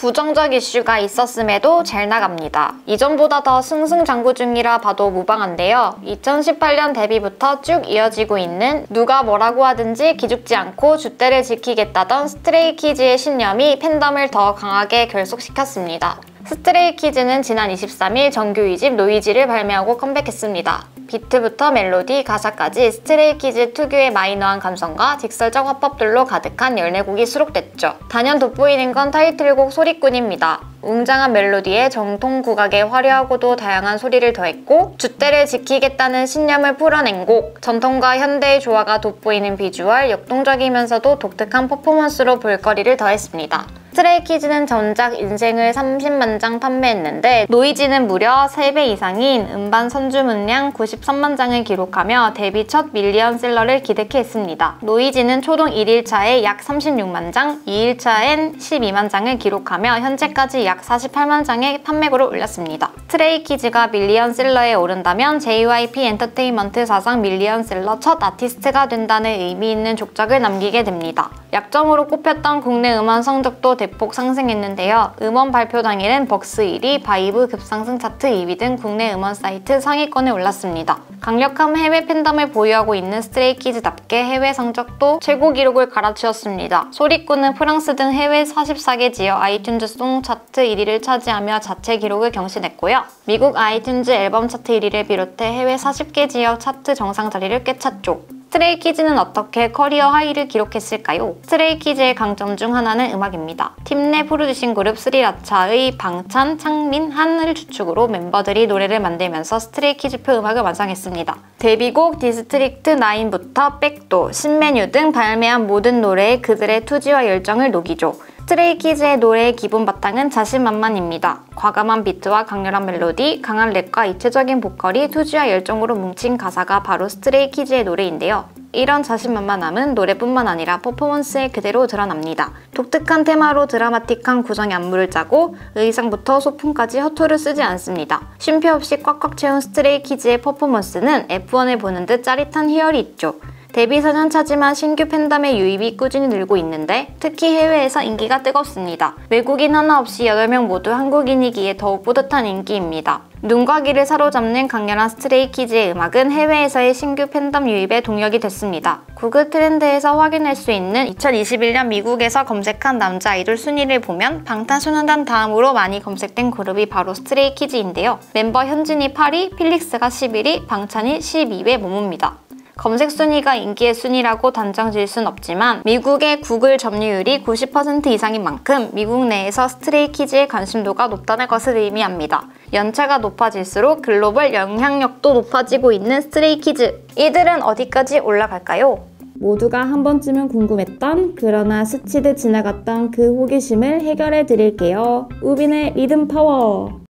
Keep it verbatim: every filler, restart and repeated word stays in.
부정적 이슈가 있었음에도 잘 나갑니다. 이전보다 더 승승장구 중이라 봐도 무방한데요. 이천십팔 년 데뷔부터 쭉 이어지고 있는 누가 뭐라고 하든지 기죽지 않고 줏대를 지키겠다던 스트레이키즈의 신념이 팬덤을 더 강하게 결속시켰습니다. 스트레이키즈는 지난 이십삼 일 정규 이 집 노이즈를 발매하고 컴백했습니다. 비트부터 멜로디, 가사까지 스트레이키즈 특유의 마이너한 감성과 직설적 화법들로 가득한 열네 곡이 수록됐죠. 단연 돋보이는 건 타이틀곡 소리꾼입니다. 웅장한 멜로디에 정통 국악에 화려하고도 다양한 소리를 더했고 줏대를 지키겠다는 신념을 풀어낸 곡, 전통과 현대의 조화가 돋보이는 비주얼, 역동적이면서도 독특한 퍼포먼스로 볼거리를 더했습니다. 스트레이키즈는 전작 인생을 삼십만 장 판매했는데 노이즈는 무려 세 배 이상인 음반 선주 문량 구십삼만 장을 기록하며 데뷔 첫 밀리언셀러를 기록해 했습니다. 노이즈는 초동 일 일차에 약 삼십육만 장, 이 일차엔 십이만 장을 기록하며 현재까지 약 사십팔만 장의 판매고를 올렸습니다. 스트레이키즈가 밀리언셀러에 오른다면 제이와이피 엔터테인먼트 사상 밀리언셀러 첫 아티스트가 된다는 의미 있는 족적을 남기게 됩니다. 약점으로 꼽혔던 국내 음원 성적도 대폭 상승했는데요. 음원 발표 당일은 벅스 일 위, 바이브 급상승 차트 이 위 등 국내 음원 사이트 상위권에 올랐습니다. 강력한 해외 팬덤을 보유하고 있는 스트레이키즈답게 해외 성적도 최고 기록을 갈아치웠습니다. 소리꾼은 프랑스 등 해외 사십사 개 지역 아이튠즈 송 차트 일 위를 차지하며 자체 기록을 경신했고요. 미국 아이튠즈 앨범 차트 일 위를 비롯해 해외 사십 개 지역 차트 정상 자리를 꿰찼죠. 스트레이키즈는 어떻게 커리어 하이를 기록했을까요? 스트레이키즈의 강점 중 하나는 음악입니다. 팀 내 프로듀싱 그룹 스리라차의 방찬, 창민, 한을 주축으로 멤버들이 노래를 만들면서 스트레이키즈표 음악을 완성했습니다. 데뷔곡 디스트릭트 구부터 백도, 신메뉴 등 발매한 모든 노래에 그들의 투지와 열정을 녹이죠. 스트레이키즈의 노래의 기본 바탕은 자신만만입니다. 과감한 비트와 강렬한 멜로디, 강한 랩과 입체적인 보컬이 투지와 열정으로 뭉친 가사가 바로 스트레이키즈의 노래인데요. 이런 자신만만함은 노래뿐만 아니라 퍼포먼스에 그대로 드러납니다. 독특한 테마로 드라마틱한 구성의 안무를 짜고 의상부터 소품까지 허투루 쓰지 않습니다. 쉼표 없이 꽉꽉 채운 스트레이키즈의 퍼포먼스는 에프원을 보는 듯 짜릿한 희열이 있죠. 데뷔 사 년 차지만 신규 팬덤의 유입이 꾸준히 늘고 있는데 특히 해외에서 인기가 뜨겁습니다. 외국인 하나 없이 여덟 명 모두 한국인이기에 더욱 뿌듯한 인기입니다. 눈과 귀를 사로잡는 강렬한 스트레이키즈의 음악은 해외에서의 신규 팬덤 유입의 동력이 됐습니다. 구글 트렌드에서 확인할 수 있는 이천이십일 년 미국에서 검색한 남자 아이돌 순위를 보면 방탄소년단 다음으로 많이 검색된 그룹이 바로 스트레이키즈인데요. 멤버 현진이 팔 위, 필릭스가 십일 위, 방찬이 십이 위에 머뭅니다. 검색 순위가 인기의 순위라고 단정 지을 순 없지만 미국의 구글 점유율이 구십 퍼센트 이상인 만큼 미국 내에서 스트레이키즈의 관심도가 높다는 것을 의미합니다. 연차가 높아질수록 글로벌 영향력도 높아지고 있는 스트레이키즈. 이들은 어디까지 올라갈까요? 모두가 한 번쯤은 궁금했던 그러나 스치듯 지나갔던 그 호기심을 해결해 드릴게요. 우빈의 리듬 파워!